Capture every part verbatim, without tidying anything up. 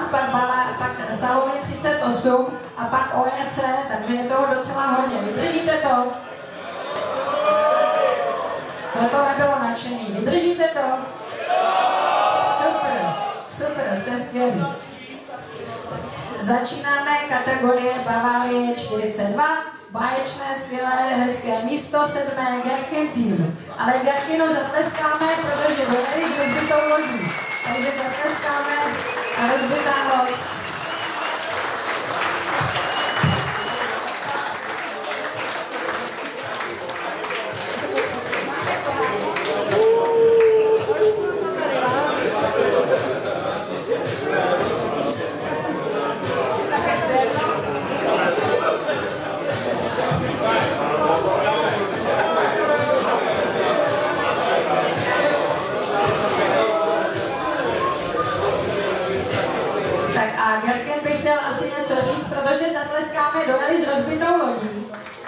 pak, Bala, pak Salony třicet osm a pak O E C, takže je toho docela hodně. Vydržíte to? No to nebylo nadšený. Vydržíte to? Super, super, jste skvělí. Začínáme kategorie Bavárie čtyřicet dva. Báječné, skvělé, hezké místo, sedmé Gerkin tým. Ale Gerkinu zatleskáme, protože dojeli s rozbitou lodí. Takže zatleskáme a rozbitá loď. A Gerken bych chtěl asi něco říct, protože zatleskáme, dojeli s rozbitou lodí.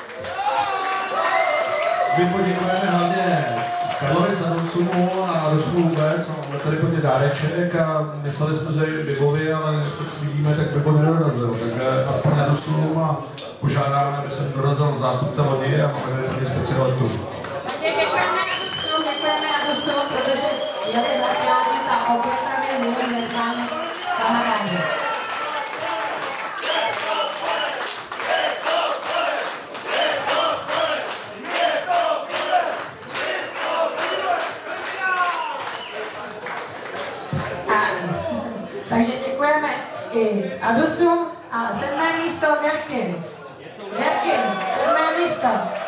My poděkujeme hlavně Karlovi Sadovcumu a Rusku vůbec, máme tady hodně dáreček a mysleli jsme, že je Bibovi, ale vidíme, tak Bibo nedorazil, takže aspoň na Rusům a požádáme, aby se dorazil zástupce lodi a máme tady specialitu. Děkujeme Rusům, děkujeme Rusům, protože jeli zachránit a obětami z jeho zachránit kamarádi. Takže děkujeme i Adusům a sedmé místo Gerkin. Gerkin, sedmé místo.